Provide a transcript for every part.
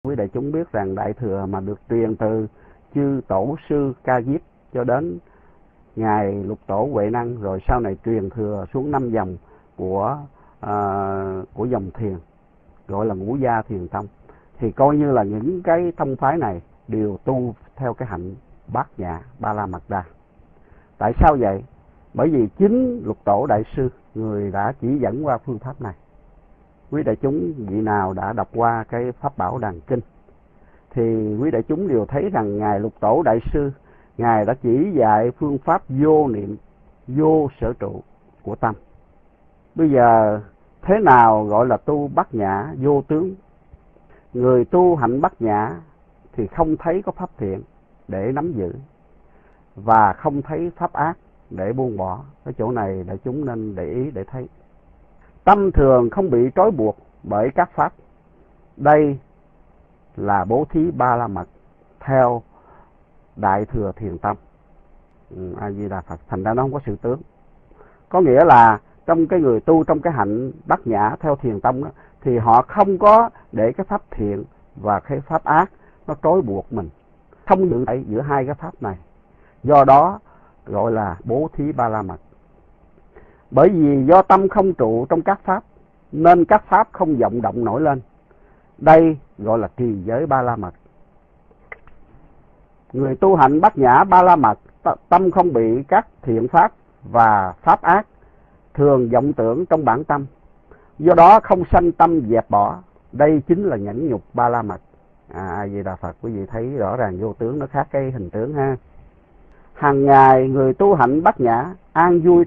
Quý đại chúng biết rằng Đại Thừa mà được truyền từ chư tổ sư Ca Diếp cho đến ngài Lục Tổ Huệ Năng, rồi sau này truyền thừa xuống 5 dòng của dòng thiền gọi là Ngũ Gia Thiền Tông, thì coi như là những cái tông phái này đều tu theo cái hạnh Bát Nhã Ba La Mật Đa. Tại sao vậy? Bởi vì chính Lục Tổ Đại Sư người đã chỉ dẫn qua phương pháp này. Quý đại chúng vị nào đã đọc qua cái Pháp Bảo Đàn Kinh thì quý đại chúng đều thấy rằng ngài Lục Tổ Đại Sư ngài đã chỉ dạy phương pháp vô niệm, vô sở trụ của tâm. Bây giờ thế nào gọi là tu Bát Nhã vô tướng? Người tu hạnh Bát Nhã thì không thấy có pháp thiện để nắm giữ và không thấy pháp ác để buông bỏ. Cái chỗ này đại chúng nên để ý để thấy. Tâm thường không bị trói buộc bởi các pháp. Đây là bố thí ba la mật theo Đại Thừa Thiền Tông. A Di Đà Phật. Thành ra nó không có sự tướng. Có nghĩa là trong cái người tu trong cái hạnh Bát Nhã theo Thiền Tông đó, thì họ không có để cái pháp thiện và cái pháp ác nó trói buộc mình, không giữ lại giữa hai cái pháp này. Do đó gọi là bố thí ba la mật. Bởi vì do tâm không trụ trong các pháp nên các pháp không vọng động nổi lên. Đây gọi là trì giới ba la mật. Người tu hạnh Bát Nhã Ba La Mật, tâm không bị các thiện pháp và pháp ác thường vọng tưởng trong bản tâm, do đó không sanh tâm dẹp bỏ. Đây chính là nhẫn nhục ba la mật. A Di Đà Phật. Quý vị thấy rõ ràng vô tướng nó khác cái hình tướng ha. Hàng ngày người tu hạnh Bát Nhã an vui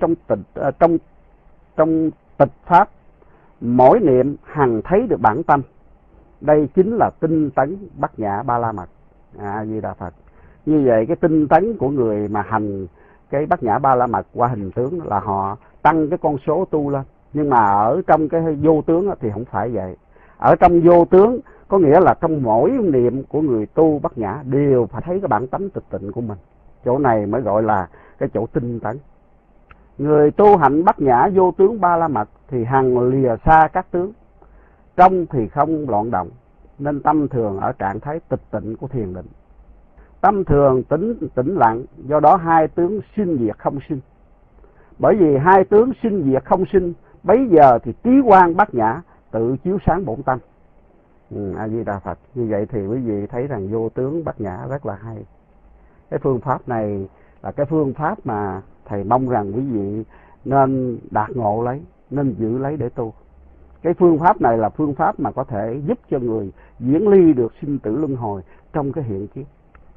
trong tịch pháp, mỗi niệm hằng thấy được bản tâm. Đây chính là tinh tấn Bát Nhã Ba La Mật. A Di Đà Phật. Như vậy cái tinh tấn của người mà hành cái Bát Nhã Ba La Mật qua hình tướng là họ tăng cái con số tu lên. Nhưng mà ở trong cái vô tướng thì không phải vậy. Ở trong vô tướng có nghĩa là trong mỗi niệm của người tu Bát Nhã đều phải thấy cái bản tánh tịch tịnh của mình. Chỗ này mới gọi là cái chỗ tinh tấn. Người tu hạnh Bát Nhã vô tướng Ba La Mật thì hằng lìa xa các tướng, trong thì không loạn động, nên tâm thường ở trạng thái tịch tịnh của thiền định. Tâm thường tĩnh lặng, do đó hai tướng sinh diệt không sinh. Bởi vì hai tướng sinh diệt không sinh, bấy giờ thì trí quang Bát Nhã tự chiếu sáng bổn tâm. A Di Đà Phật. Như vậy thì quý vị thấy rằng vô tướng Bát Nhã rất là hay. Cái phương pháp này là cái phương pháp mà thầy mong rằng quý vị nên đạt ngộ lấy, nên giữ lấy để tu. Cái phương pháp này là phương pháp mà có thể giúp cho người diễn ly được sinh tử luân hồi trong cái hiện kiếp.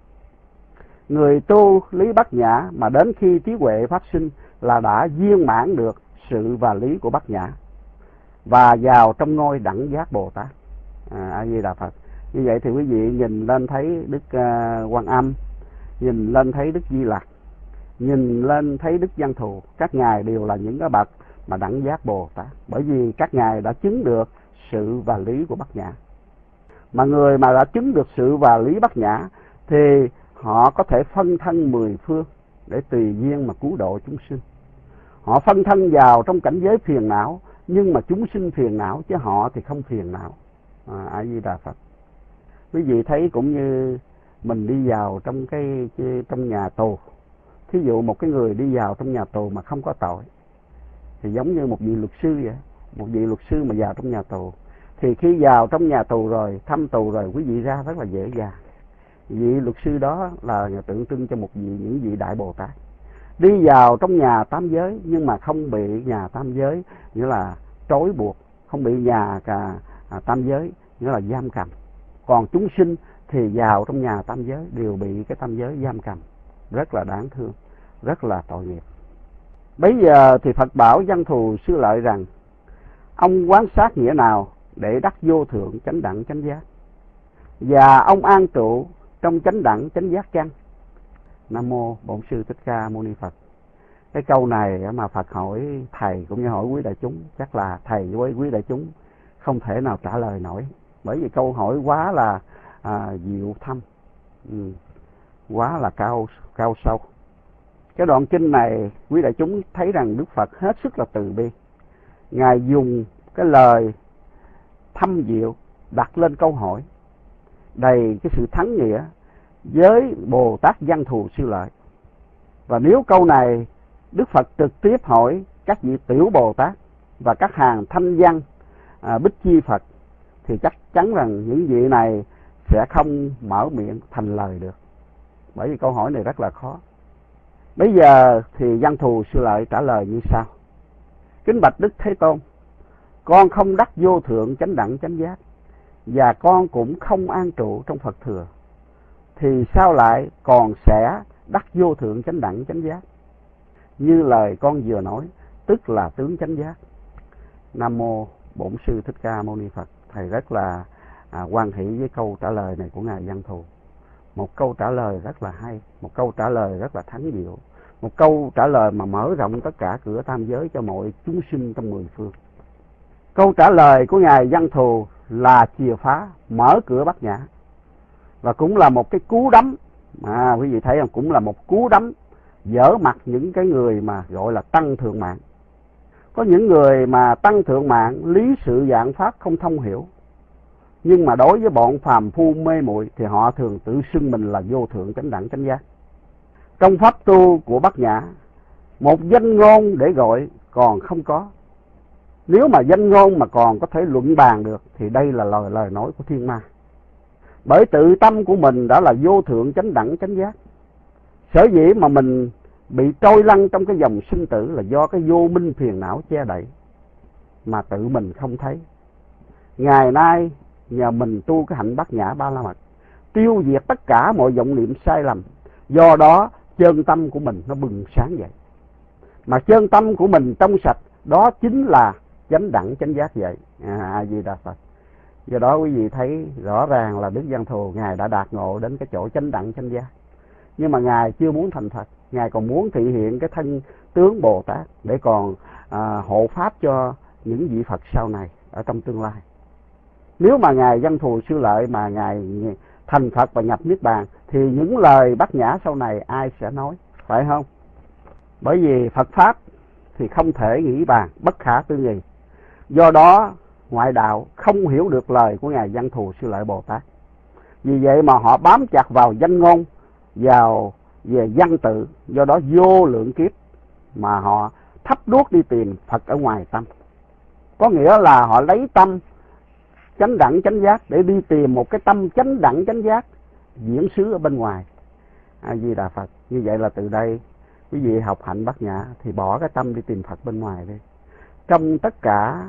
Người tu lý Bát Nhã mà đến khi trí huệ phát sinh là đã viên mãn được sự và lý của Bát Nhã và vào trong ngôi đẳng giác Bồ Tát. A Di Đà Phật. Như vậy thì quý vị nhìn lên thấy Đức Quan Âm, nhìn lên thấy Đức Di Lặc, nhìn lên thấy Đức Văn Thù, các ngài đều là những cái bậc mà đẳng giác Bồ Tát, bởi vì các ngài đã chứng được sự và lý của Bát Nhã. Mà người mà đã chứng được sự và lý Bát Nhã thì họ có thể phân thân 10 phương để tùy duyên mà cứu độ chúng sinh. Họ phân thân vào trong cảnh giới phiền não, nhưng mà chúng sinh phiền não chứ họ thì không phiền não. A Di Đà Phật. Quý vị thấy cũng như mình đi vào trong nhà tù. Thí dụ một cái người đi vào trong nhà tù mà không có tội thì giống như một vị luật sư vậy. Một vị luật sư mà vào trong nhà tù thì khi vào trong nhà tù rồi, thăm tù rồi, quý vị ra rất là dễ dàng. Vị luật sư đó là tượng trưng cho những vị đại Bồ Tát. Đi vào trong nhà tam giới nhưng mà không bị nhà tam giới nghĩa là trói buộc, không bị nhà tam giới nghĩa là giam cầm. Còn chúng sinh thì vào trong nhà tam giới đều bị cái tam giới giam cầm, rất là đáng thương, rất là tội nghiệp. Bấy giờ thì Phật bảo Văn Thù Sư Lợi rằng: ông quán sát nghĩa nào để đắc vô thượng chánh đẳng chánh giác, và ông an trụ trong chánh đẳng chánh giác chăng? Nam mô Bổn Sư Thích Ca Mâu Ni Phật. Cái câu này mà Phật hỏi thầy cũng như hỏi quý đại chúng, chắc là thầy với quý đại chúng không thể nào trả lời nổi, bởi vì câu hỏi quá là diệu thâm, quá là cao sâu. Cái đoạn kinh này quý đại chúng thấy rằng Đức Phật hết sức là từ bi. Ngài dùng cái lời thâm diệu đặt lên câu hỏi. đầy cái sự thắng nghĩa với Bồ Tát Văn Thù Sư Lợi. Và nếu câu này Đức Phật trực tiếp hỏi các vị tiểu Bồ Tát và các hàng thanh văn Bích Chi Phật, thì chắc chắn rằng những vị này sẽ không mở miệng thành lời được, bởi vì câu hỏi này rất là khó. Bây giờ thì Văn Thù Sư Lợi trả lời như sau: kính bạch Đức Thế Tôn, con không đắc vô thượng chánh đẳng chánh giác, và con cũng không an trụ trong Phật thừa, thì sao lại còn sẽ đắc vô thượng chánh đẳng chánh giác? Như lời con vừa nói, tức là tướng chánh giác. Nam mô Bổn Sư Thích Ca Mâu Ni Phật. Thầy rất là hoan hỷ với câu trả lời này của ngài Văn Thù. Một câu trả lời rất là hay, một câu trả lời rất là thắng diệu, một câu trả lời mà mở rộng tất cả cửa tam giới cho mọi chúng sinh trong mười phương. Câu trả lời của ngài Văn Thù là chìa phá mở cửa Bát Nhã, và cũng là một cái cú đấm, quý vị thấy không, cũng là một cú đấm dở mặt những cái người mà gọi là tăng thượng mạng. Có những người mà tăng thượng mạng lý sự vạn pháp không thông hiểu, nhưng mà đối với bọn phàm phu mê muội thì họ thường tự xưng mình là vô thượng chánh đẳng chánh giác. Trong pháp tu của Bát Nhã, một danh ngôn để gọi còn không có. Nếu mà danh ngôn mà còn có thể luận bàn được thì đây là lời nói của thiên ma. Bởi tự tâm của mình đã là vô thượng chánh đẳng chánh giác. Sở dĩ mà mình bị trôi lăn trong cái dòng sinh tử là do cái vô minh phiền não che đậy mà tự mình không thấy. Ngày nay nhờ mình tu cái hạnh Bát Nhã Ba La Mật, tiêu diệt tất cả mọi vọng niệm sai lầm, do đó chân tâm của mình nó bừng sáng vậy. Mà chân tâm của mình trong sạch, đó chính là chánh đẳng chánh giác vậy. A Di Đà Phật. Do đó quý vị thấy rõ ràng là Đức Văn Thù ngài đã đạt ngộ đến cái chỗ chánh đẳng chánh giác, nhưng mà ngài chưa muốn thành Phật, ngài còn muốn thị hiện cái thân tướng Bồ Tát để còn hộ pháp cho những vị Phật sau này ở trong tương lai. Nếu mà ngài Văn Thù Sư Lợi mà ngài thành Phật và nhập niết bàn thì những lời Bát Nhã sau này ai sẽ nói, phải không? Bởi vì Phật pháp thì không thể nghĩ bàn, bất khả tư nghị. Do đó ngoại đạo không hiểu được lời của ngài Văn Thù Sư Lợi Bồ Tát. Vì vậy mà họ bám chặt vào danh ngôn, vào về văn tự, do đó vô lượng kiếp mà họ thắp đuốc đi tìm Phật ở ngoài tâm. Có nghĩa là họ lấy tâm chánh đẳng chánh giác để đi tìm một cái tâm chánh đẳng chánh giác diễn xứ ở bên ngoài. A Di Đà Phật. Như vậy là từ đây quý vị học hạnh Bát Nhã thì bỏ cái tâm đi tìm Phật bên ngoài đi. Trong tất cả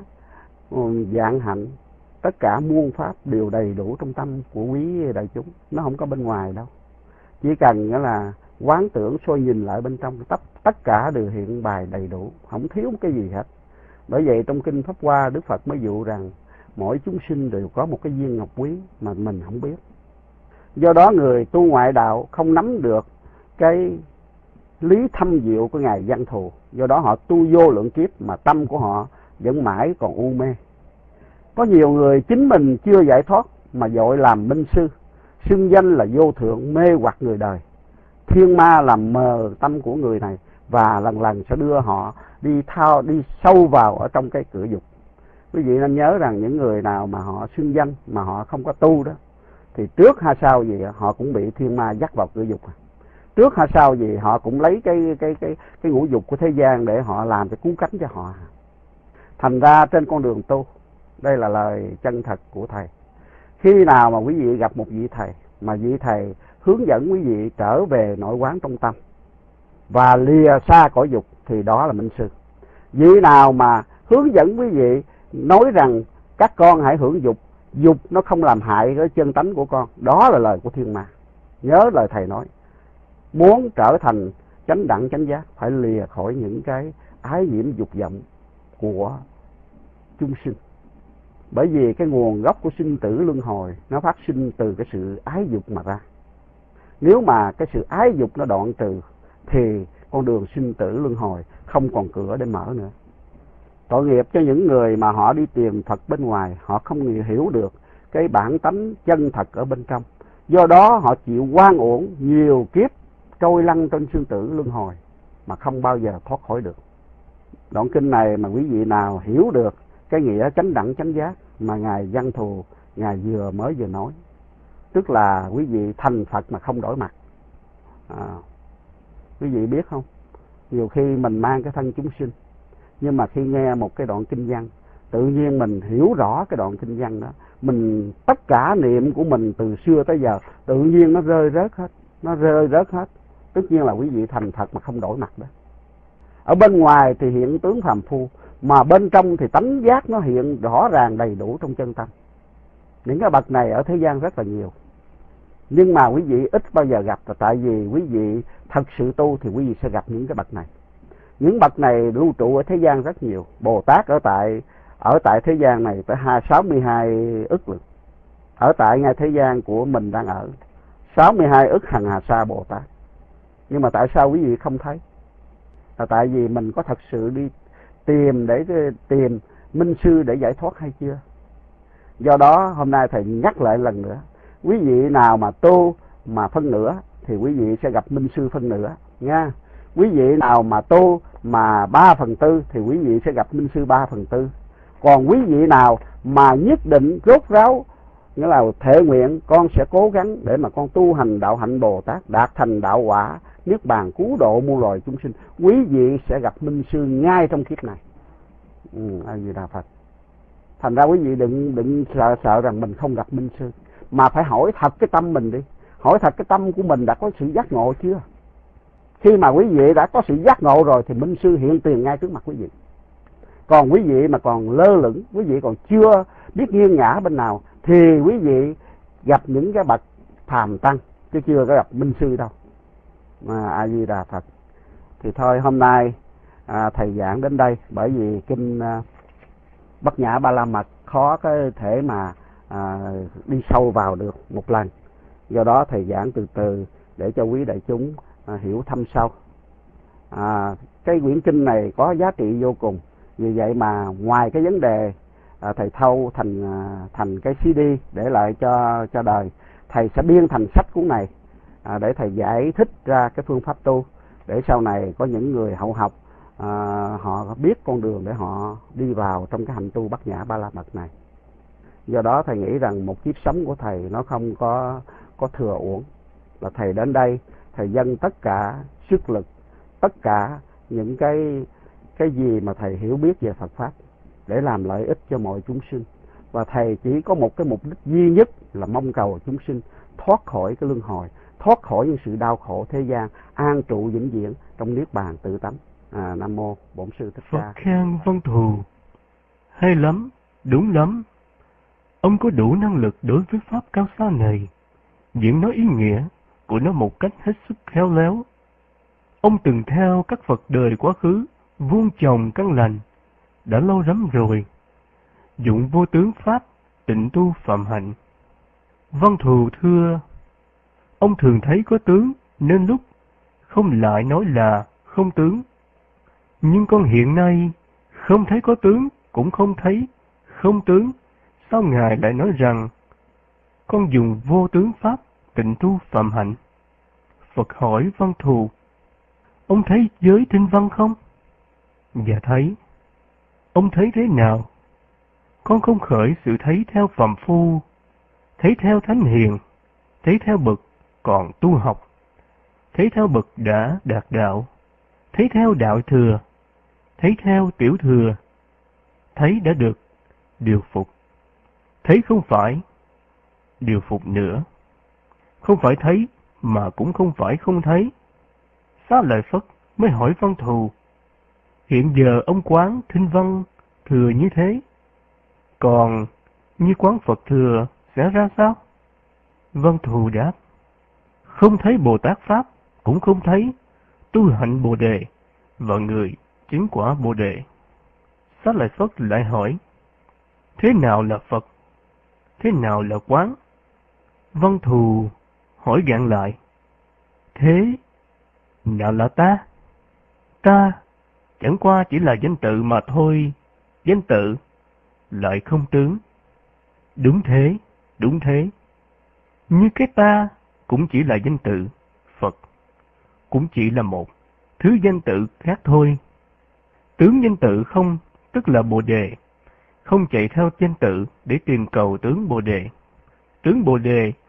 dạng hạnh, tất cả muôn pháp đều đầy đủ trong tâm của quý đại chúng, nó không có bên ngoài đâu. Chỉ cần nghĩa là quán tưởng soi nhìn lại bên trong, tất cả đều hiện bài đầy đủ, không thiếu cái gì hết. Bởi vậy trong kinh Pháp Hoa, Đức Phật mới dụ rằng mỗi chúng sinh đều có một cái viên ngọc quý mà mình không biết. Do đó người tu ngoại đạo không nắm được cái lý thâm diệu của ngài Văn Thù, do đó họ tu vô lượng kiếp mà tâm của họ vẫn mãi còn u mê. Có nhiều người chính mình chưa giải thoát mà vội làm minh sư, xưng danh là vô thượng, mê hoặc người đời. Thiên ma làm mờ tâm của người này và lần lần sẽ đưa họ đi sâu vào ở trong cái cửa dục. Quý vị nên nhớ rằng những người nào mà họ xưng danh mà họ không có tu đó thì trước hay sau gì họ cũng bị thiên ma dắt vào cửa dục. Trước hay sau gì họ cũng lấy cái ngũ dục của thế gian để họ làm cái cứu cánh cho họ. Thành ra trên con đường tu, đây là lời chân thật của thầy. Khi nào mà quý vị gặp một vị thầy mà vị thầy hướng dẫn quý vị trở về nội quán trong tâm và lìa xa cõi dục thì đó là minh sư. Vị nào mà hướng dẫn quý vị nói rằng các con hãy hưởng dục, dục nó không làm hại cái chân tánh của con, đó là lời của thiên ma. Nhớ lời thầy nói, muốn trở thành chánh đẳng chánh giác phải lìa khỏi những cái ái nhiễm dục vọng của chúng sinh. Bởi vì cái nguồn gốc của sinh tử luân hồi nó phát sinh từ cái sự ái dục mà ra. Nếu mà cái sự ái dục nó đoạn trừ thì con đường sinh tử luân hồi không còn cửa để mở nữa. Tội nghiệp cho những người mà họ đi tìm Phật bên ngoài, họ không hiểu được cái bản tánh chân thật ở bên trong. Do đó họ chịu oan uổng nhiều kiếp trôi lăn trên sinh tử luân hồi mà không bao giờ thoát khỏi được. Đoạn kinh này mà quý vị nào hiểu được cái nghĩa chánh đẳng chánh giác mà ngài Văn Thù ngài vừa nói tức là quý vị thành Phật mà không đổi mặt. Quý vị biết không, nhiều khi mình mang cái thân chúng sinh, nhưng mà khi nghe một cái đoạn kinh văn, tự nhiên mình hiểu rõ cái đoạn kinh văn đó, mình tất cả niệm của mình từ xưa tới giờ tự nhiên nó rơi rớt hết. Tất nhiên là quý vị thành Phật mà không đổi mặt đó. Ở bên ngoài thì hiện tướng phàm phu, mà bên trong thì tánh giác nó hiện rõ ràng đầy đủ trong chân tâm. Những cái bậc này ở thế gian rất là nhiều, nhưng mà quý vị ít bao giờ gặp, là tại vì quý vị thật sự tu thì quý vị sẽ gặp những cái bậc này. Những bậc này lưu trụ ở thế gian rất nhiều. Bồ Tát ở tại thế gian này tới 62 ức lượt. Ở tại ngay thế gian của mình đang ở 62 ức hằng hà sa Bồ Tát. Nhưng mà tại sao quý vị không thấy? Là tại vì mình có thật sự đi tìm minh sư để giải thoát hay chưa? Do đó hôm nay thầy nhắc lại lần nữa, quý vị nào mà tu mà phân nửa thì quý vị sẽ gặp minh sư phân nửa nha. Quý vị nào mà tu mà 3/4 thì quý vị sẽ gặp minh sư 3/4. Còn quý vị nào mà nhất định rốt ráo, nghĩa là thệ nguyện con sẽ cố gắng để mà con tu hành đạo hạnh Bồ Tát, đạt thành đạo quả niết bàn cứu độ muôn loài chúng sinh, quý vị sẽ gặp minh sư ngay trong kiếp này. A Di Đà Phật. Thành ra quý vị đừng sợ rằng mình không gặp minh sư, mà phải hỏi thật cái tâm mình đi. Hỏi thật cái tâm của mình đã có sự giác ngộ chưa? Khi mà quý vị đã có sự giác ngộ rồi thì minh sư hiện tiền ngay trước mặt quý vị. Còn quý vị mà còn lơ lửng, quý vị còn chưa biết nghiêng ngã bên nào, thì quý vị gặp những cái bậc phàm tăng, chứ chưa có gặp minh sư đâu. A Di Đà Phật. Thì thôi hôm nay thầy giảng đến đây, bởi vì kinh Bát Nhã Ba La Mật khó có thể mà đi sâu vào được một lần. Do đó thầy giảng từ từ để cho quý đại chúng hiểu thâm sâu. Cái quyển kinh này có giá trị vô cùng. Vì vậy mà ngoài cái vấn đề thầy thâu thành cái CD để lại cho đời, thầy sẽ biên thành sách cuốn này để thầy giải thích ra cái phương pháp tu, để sau này có những người hậu học họ biết con đường để họ đi vào trong cái hành tu Bát Nhã Ba La Mật này. Do đó thầy nghĩ rằng một kiếp sống của thầy nó không có thừa uổng, là thầy đến đây thầy dâng tất cả sức lực, tất cả những cái gì mà thầy hiểu biết về Phật pháp để làm lợi ích cho mọi chúng sinh. Và thầy chỉ có một cái mục đích duy nhất là mong cầu chúng sinh thoát khỏi cái luân hồi, thoát khỏi những sự đau khổ thế gian, an trụ vĩnh viễn trong niết bàn tự tánh. Nam mô Bổn Sư Thích Ca. Phật khen Văn Thù: hay lắm, đúng lắm. Ông có đủ năng lực đối với pháp cao xa này, diễn nói ý nghĩa của nó một cách hết sức khéo léo. Ông từng theo các Phật đời quá khứ vuông trồng căn lành đã lâu lắm rồi, dụng vô tướng pháp tịnh tu phạm hạnh. Văn Thù thưa: ông thường thấy có tướng nên lúc không lại nói là không tướng. Nhưng con hiện nay không thấy có tướng, cũng không thấy không tướng. Sao Ngài lại nói rằng con dùng vô tướng pháp tịnh tu phạm hạnh? Phật hỏi Văn Thù: ông thấy giới tinh văn không? Dạ thấy. Ông thấy thế nào? Con không khởi sự thấy theo phàm phu, thấy theo thánh hiền, thấy theo bậc còn tu học, thấy theo bậc đã đạt đạo, thấy theo đạo thừa, thấy theo tiểu thừa, thấy đã được điều phục, thấy không phải điều phục nữa, không phải thấy mà cũng không phải không thấy. Xá Lợi Phất mới hỏi Văn Thù: hiện giờ ông quán thinh văn thừa như thế, còn như quán Phật thừa sẽ ra sao? Văn Thù đáp: không thấy Bồ Tát pháp, cũng không thấy tu hạnh Bồ đề và người chứng quả Bồ đề. Xá Lợi Phất lại hỏi: thế nào là Phật? Thế nào là quán? Văn Thù hỏi gạn lại: thế nào là ta? Ta chẳng qua chỉ là danh tự mà thôi, danh tự lại không tướng. Đúng thế, đúng thế. Như cái ta cũng chỉ là danh tự, Phật cũng chỉ là một thứ danh tự khác thôi. Tướng danh tự không, tức là Bồ đề, không chạy theo danh tự để tìm cầu tướng Bồ đề. Tướng Bồ đề